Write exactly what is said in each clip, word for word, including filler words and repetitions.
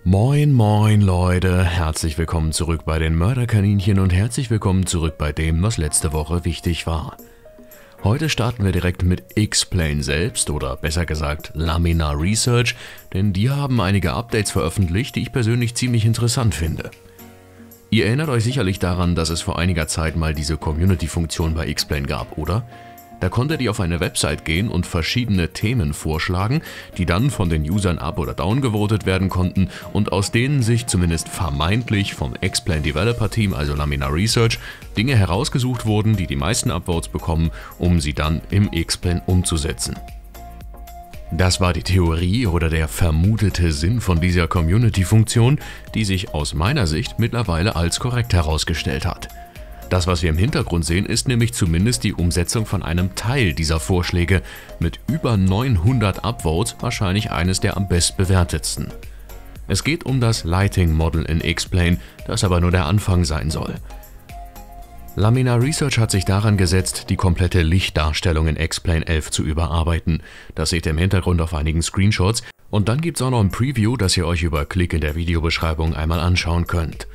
Moin moin Leute, herzlich willkommen zurück bei den Mörderkaninchen und herzlich willkommen zurück bei dem, was letzte Woche wichtig war. Heute starten wir direkt mit X-Plane selbst oder besser gesagt Laminar Research, denn die haben einige Updates veröffentlicht, die ich persönlich ziemlich interessant finde. Ihr erinnert euch sicherlich daran, dass es vor einiger Zeit mal diese Community-Funktion bei X-Plane gab, oder? Da konntet ihr auf eine Website gehen und verschiedene Themen vorschlagen, die dann von den Usern up- oder downgevotet werden konnten und aus denen sich zumindest vermeintlich vom X-Plane Developer Team, also Laminar Research, Dinge herausgesucht wurden, die die meisten Upvotes bekommen, um sie dann im X-Plane umzusetzen. Das war die Theorie oder der vermutete Sinn von dieser Community-Funktion, die sich aus meiner Sicht mittlerweile als korrekt herausgestellt hat. Das, was wir im Hintergrund sehen, ist nämlich zumindest die Umsetzung von einem Teil dieser Vorschläge, mit über neunhundert Upvotes wahrscheinlich eines der am bestbewertetsten. Es geht um das Lighting Model in X-Plane, das aber nur der Anfang sein soll. Laminar Research hat sich daran gesetzt, die komplette Lichtdarstellung in X-Plane elf zu überarbeiten. Das seht ihr im Hintergrund auf einigen Screenshots und dann gibt es auch noch ein Preview, das ihr euch über Klick in der Videobeschreibung einmal anschauen könnt.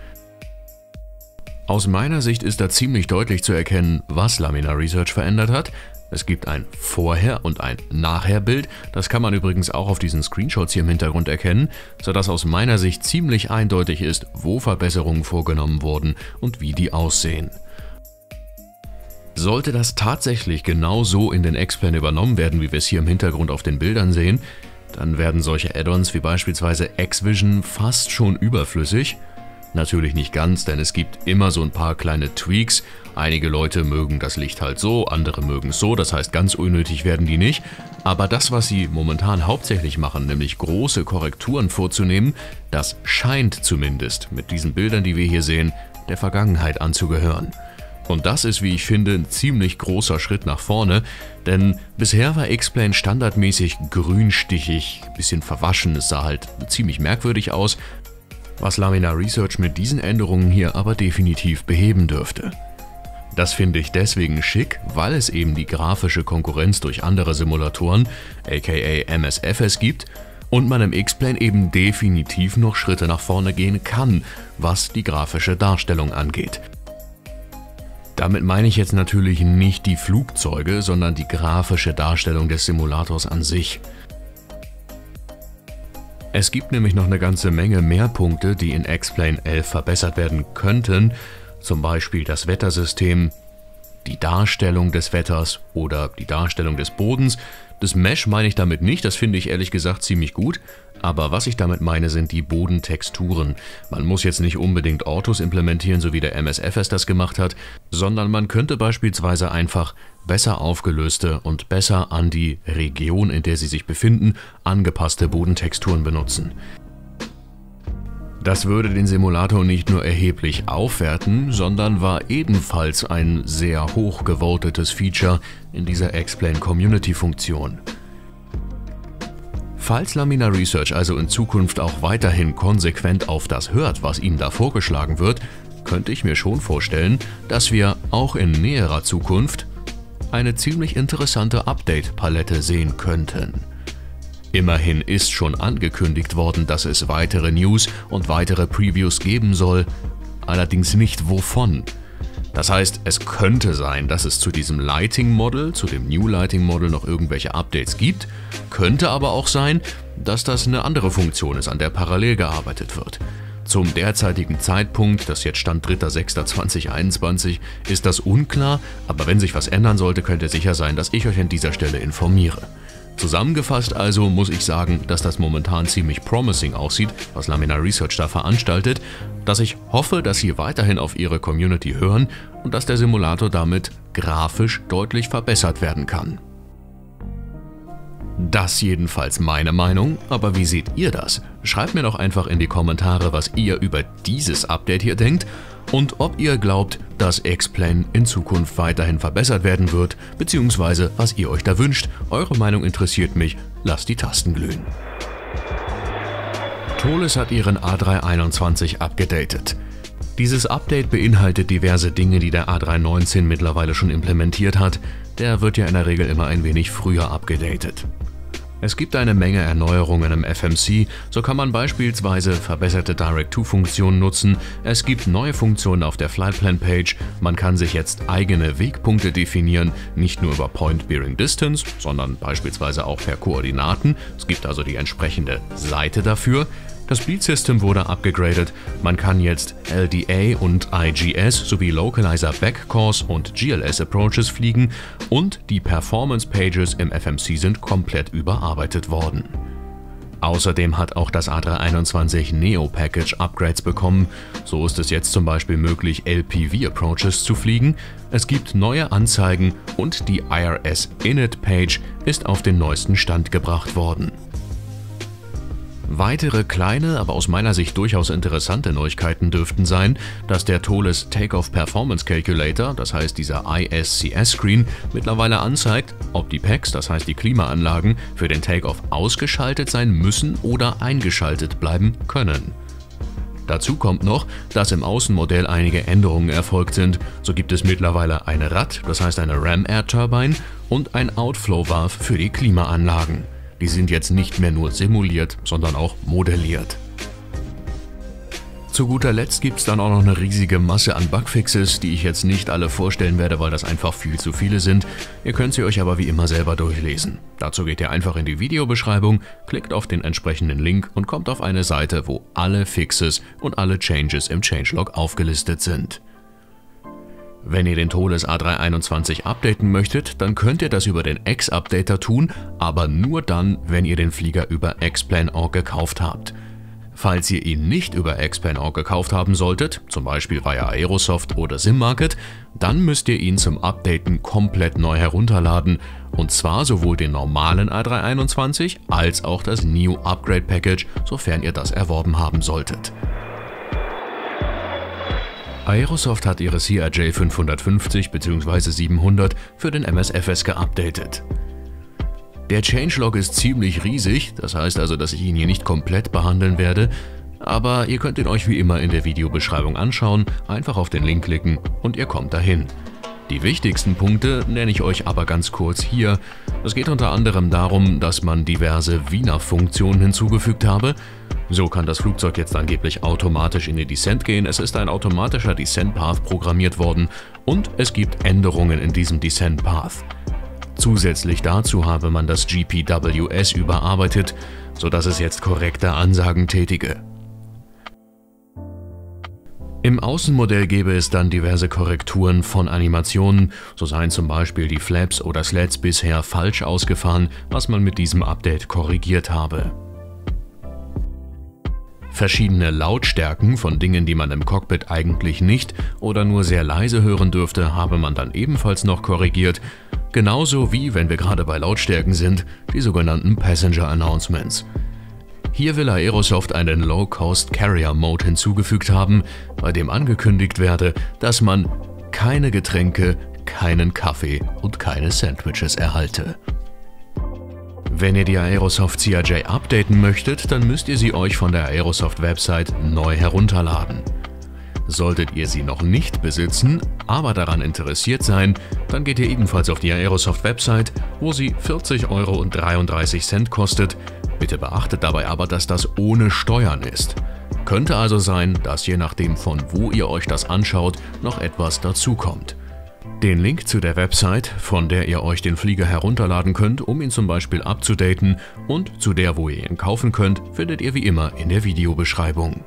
Aus meiner Sicht ist da ziemlich deutlich zu erkennen, was Laminar Research verändert hat. Es gibt ein Vorher- und ein Nachher-Bild, das kann man übrigens auch auf diesen Screenshots hier im Hintergrund erkennen, sodass aus meiner Sicht ziemlich eindeutig ist, wo Verbesserungen vorgenommen wurden und wie die aussehen. Sollte das tatsächlich genau so in den X-Plane übernommen werden, wie wir es hier im Hintergrund auf den Bildern sehen, dann werden solche Add-ons wie beispielsweise X-Vision fast schon überflüssig. Natürlich nicht ganz, denn es gibt immer so ein paar kleine Tweaks. Einige Leute mögen das Licht halt so, andere mögen es so, das heißt ganz unnötig werden die nicht. Aber das, was sie momentan hauptsächlich machen, nämlich große Korrekturen vorzunehmen, das scheint zumindest mit diesen Bildern, die wir hier sehen, der Vergangenheit anzugehören. Und das ist, wie ich finde, ein ziemlich großer Schritt nach vorne, denn bisher war X-Plane standardmäßig grünstichig, bisschen verwaschen, es sah halt ziemlich merkwürdig aus, was Laminar Research mit diesen Änderungen hier aber definitiv beheben dürfte. Das finde ich deswegen schick, weil es eben die grafische Konkurrenz durch andere Simulatoren, aka M S F S, gibt und man im X-Plane eben definitiv noch Schritte nach vorne gehen kann, was die grafische Darstellung angeht. Damit meine ich jetzt natürlich nicht die Flugzeuge, sondern die grafische Darstellung des Simulators an sich. Es gibt nämlich noch eine ganze Menge mehr Punkte, die in X-Plane elf verbessert werden könnten, zum Beispiel das Wettersystem, die Darstellung des Wetters oder die Darstellung des Bodens. Das Mesh meine ich damit nicht, das finde ich ehrlich gesagt ziemlich gut, aber was ich damit meine, sind die Bodentexturen. Man muss jetzt nicht unbedingt Orthos implementieren, so wie der M S F S das gemacht hat, sondern man könnte beispielsweise einfach besser aufgelöste und besser an die Region, in der sie sich befinden, angepasste Bodentexturen benutzen. Das würde den Simulator nicht nur erheblich aufwerten, sondern war ebenfalls ein sehr hoch gewotetes Feature in dieser X-Plane Community-Funktion. Falls Laminar Research also in Zukunft auch weiterhin konsequent auf das hört, was ihnen da vorgeschlagen wird, könnte ich mir schon vorstellen, dass wir auch in näherer Zukunft eine ziemlich interessante Update-Palette sehen könnten. Immerhin ist schon angekündigt worden, dass es weitere News und weitere Previews geben soll, allerdings nicht wovon. Das heißt, es könnte sein, dass es zu diesem Lighting Model, zu dem New Lighting Model noch irgendwelche Updates gibt, könnte aber auch sein, dass das eine andere Funktion ist, an der parallel gearbeitet wird. Zum derzeitigen Zeitpunkt, das jetzt Stand dritter sechster zweitausendeinundzwanzig, ist das unklar, aber wenn sich was ändern sollte, könnt ihr sicher sein, dass ich euch an dieser Stelle informiere. Zusammengefasst also muss ich sagen, dass das momentan ziemlich promising aussieht, was Laminar Research da veranstaltet, dass ich hoffe, dass sie weiterhin auf ihre Community hören und dass der Simulator damit grafisch deutlich verbessert werden kann. Das jedenfalls meine Meinung, aber wie seht ihr das? Schreibt mir doch einfach in die Kommentare, was ihr über dieses Update hier denkt und ob ihr glaubt, dass X-Plane in Zukunft weiterhin verbessert werden wird, beziehungsweise was ihr euch da wünscht. Eure Meinung interessiert mich, lasst die Tasten glühen. Tholes hat ihren A drei einundzwanzig abgedatet. Dieses Update beinhaltet diverse Dinge, die der A drei neunzehn mittlerweile schon implementiert hat. Der wird ja in der Regel immer ein wenig früher abgedatet. Es gibt eine Menge Erneuerungen im F M C, so kann man beispielsweise verbesserte Direct-to-Funktionen nutzen, es gibt neue Funktionen auf der Flightplan-Page, man kann sich jetzt eigene Wegpunkte definieren, nicht nur über Point Bearing Distance, sondern beispielsweise auch per Koordinaten, es gibt also die entsprechende Seite dafür. Das Beat System wurde abgegradet, man kann jetzt L D A und I G S sowie Localizer Backcourse und G L S Approaches fliegen und die Performance Pages im F M C sind komplett überarbeitet worden. Außerdem hat auch das A drei einundzwanzig Neo Package Upgrades bekommen, so ist es jetzt zum Beispiel möglich, L P V Approaches zu fliegen, es gibt neue Anzeigen und die I R S Init Page ist auf den neuesten Stand gebracht worden. Weitere kleine, aber aus meiner Sicht durchaus interessante Neuigkeiten dürften sein, dass der Thales Takeoff Performance Calculator, das heißt dieser I S C S-Screen, mittlerweile anzeigt, ob die Packs, das heißt die Klimaanlagen, für den Takeoff ausgeschaltet sein müssen oder eingeschaltet bleiben können. Dazu kommt noch, dass im Außenmodell einige Änderungen erfolgt sind. So gibt es mittlerweile eine R A T, das heißt eine Ram Air Turbine, und ein Outflow Valve für die Klimaanlagen. Die sind jetzt nicht mehr nur simuliert, sondern auch modelliert. Zu guter Letzt gibt es dann auch noch eine riesige Masse an Bugfixes, die ich jetzt nicht alle vorstellen werde, weil das einfach viel zu viele sind. Ihr könnt sie euch aber wie immer selber durchlesen. Dazu geht ihr einfach in die Videobeschreibung, klickt auf den entsprechenden Link und kommt auf eine Seite, wo alle Fixes und alle Changes im Changelog aufgelistet sind. Wenn ihr den Thales A drei einundzwanzig updaten möchtet, dann könnt ihr das über den X-Updater tun, aber nur dann, wenn ihr den Flieger über Xplan Punkt org gekauft habt. Falls ihr ihn nicht über Xplan Punkt org gekauft haben solltet, zum Beispiel via Aerosoft oder SimMarket, dann müsst ihr ihn zum Updaten komplett neu herunterladen, und zwar sowohl den normalen A drei einundzwanzig als auch das Neo Upgrade Package, sofern ihr das erworben haben solltet. Aerosoft hat ihre C R J fünfhundertfünfzig bzw. siebenhundert für den M S F S geupdatet. Der Changelog ist ziemlich riesig, das heißt also, dass ich ihn hier nicht komplett behandeln werde, aber ihr könnt ihn euch wie immer in der Videobeschreibung anschauen, einfach auf den Link klicken und ihr kommt dahin. Die wichtigsten Punkte nenne ich euch aber ganz kurz hier. Es geht unter anderem darum, dass man diverse V NAV-Funktionen hinzugefügt habe. So kann das Flugzeug jetzt angeblich automatisch in den Descent gehen, es ist ein automatischer Descent Path programmiert worden und es gibt Änderungen in diesem Descent Path. Zusätzlich dazu habe man das G P W S überarbeitet, sodass es jetzt korrekte Ansagen tätige. Im Außenmodell gäbe es dann diverse Korrekturen von Animationen, so seien zum Beispiel die Flaps oder Slats bisher falsch ausgefahren, was man mit diesem Update korrigiert habe. Verschiedene Lautstärken von Dingen, die man im Cockpit eigentlich nicht oder nur sehr leise hören dürfte, habe man dann ebenfalls noch korrigiert, genauso wie, wenn wir gerade bei Lautstärken sind, die sogenannten Passenger Announcements. Hier will Aerosoft einen Low-Cost Carrier Mode hinzugefügt haben, bei dem angekündigt werde, dass man keine Getränke, keinen Kaffee und keine Sandwiches erhalte. Wenn ihr die Aerosoft C R J updaten möchtet, dann müsst ihr sie euch von der Aerosoft-Website neu herunterladen. Solltet ihr sie noch nicht besitzen, aber daran interessiert sein, dann geht ihr ebenfalls auf die Aerosoft-Website, wo sie vierzig Euro und dreiunddreißig Cent kostet. Bitte beachtet dabei aber, dass das ohne Steuern ist. Könnte also sein, dass je nachdem von wo ihr euch das anschaut, noch etwas dazukommt. Den Link zu der Website, von der ihr euch den Flieger herunterladen könnt, um ihn zum Beispiel abzudaten, und zu der, wo ihr ihn kaufen könnt, findet ihr wie immer in der Videobeschreibung.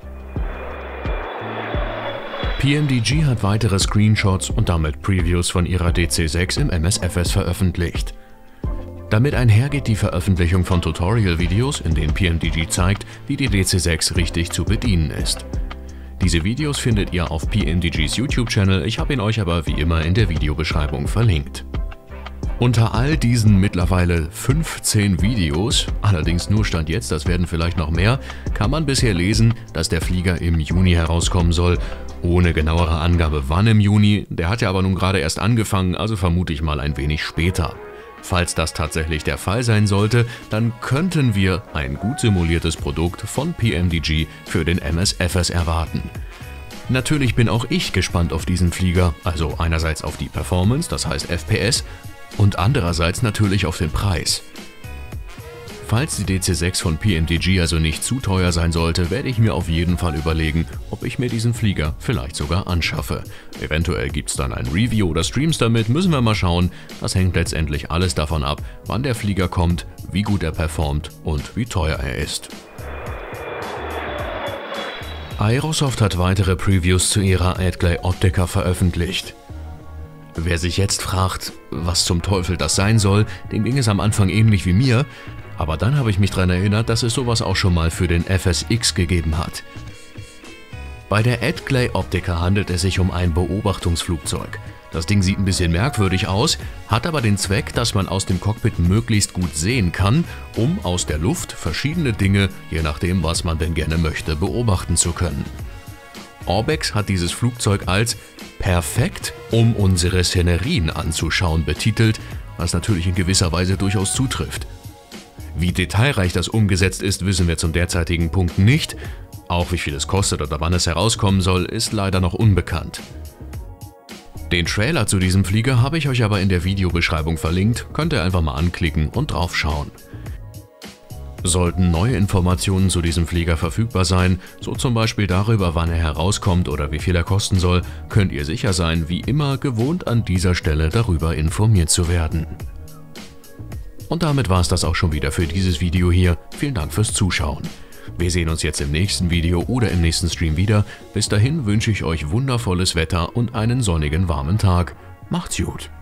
P M D G hat weitere Screenshots und damit Previews von ihrer D C sechs im M S F S veröffentlicht. Damit einhergeht die Veröffentlichung von Tutorial-Videos, in denen P M D G zeigt, wie die D C sechs richtig zu bedienen ist. Diese Videos findet ihr auf P M D Gs YouTube-Channel, ich habe ihn euch aber wie immer in der Videobeschreibung verlinkt. Unter all diesen mittlerweile fünfzehn Videos, allerdings nur Stand jetzt, das werden vielleicht noch mehr, kann man bisher lesen, dass der Flieger im Juni herauskommen soll, ohne genauere Angabe wann im Juni, der hat ja aber nun gerade erst angefangen, also vermute ich mal ein wenig später. Falls das tatsächlich der Fall sein sollte, dann könnten wir ein gut simuliertes Produkt von P M D G für den M S F S erwarten. Natürlich bin auch ich gespannt auf diesen Flieger, also einerseits auf die Performance, das heißt F P S, und andererseits natürlich auf den Preis. Falls die D C sechs von P M D G also nicht zu teuer sein sollte, werde ich mir auf jeden Fall überlegen, ob ich mir diesen Flieger vielleicht sogar anschaffe. Eventuell gibt es dann ein Review oder Streams damit, müssen wir mal schauen. Das hängt letztendlich alles davon ab, wann der Flieger kommt, wie gut er performt und wie teuer er ist. Aerosoft hat weitere Previews zu ihrer AdGlay Optica veröffentlicht. Wer sich jetzt fragt, was zum Teufel das sein soll, dem ging es am Anfang ähnlich wie mir, aber dann habe ich mich daran erinnert, dass es sowas auch schon mal für den F S X gegeben hat. Bei der AdGlay Optica handelt es sich um ein Beobachtungsflugzeug. Das Ding sieht ein bisschen merkwürdig aus, hat aber den Zweck, dass man aus dem Cockpit möglichst gut sehen kann, um aus der Luft verschiedene Dinge, je nachdem was man denn gerne möchte, beobachten zu können. Orbex hat dieses Flugzeug als perfekt, um unsere Szenerien anzuschauen, betitelt, was natürlich in gewisser Weise durchaus zutrifft. Wie detailreich das umgesetzt ist, wissen wir zum derzeitigen Punkt nicht. Auch wie viel es kostet oder wann es herauskommen soll, ist leider noch unbekannt. Den Trailer zu diesem Flieger habe ich euch aber in der Videobeschreibung verlinkt, könnt ihr einfach mal anklicken und drauf schauen. Sollten neue Informationen zu diesem Flieger verfügbar sein, so zum Beispiel darüber, wann er herauskommt oder wie viel er kosten soll, könnt ihr sicher sein, wie immer gewohnt an dieser Stelle darüber informiert zu werden. Und damit war es das auch schon wieder für dieses Video hier. Vielen Dank fürs Zuschauen. Wir sehen uns jetzt im nächsten Video oder im nächsten Stream wieder. Bis dahin wünsche ich euch wundervolles Wetter und einen sonnigen, warmen Tag. Macht's gut!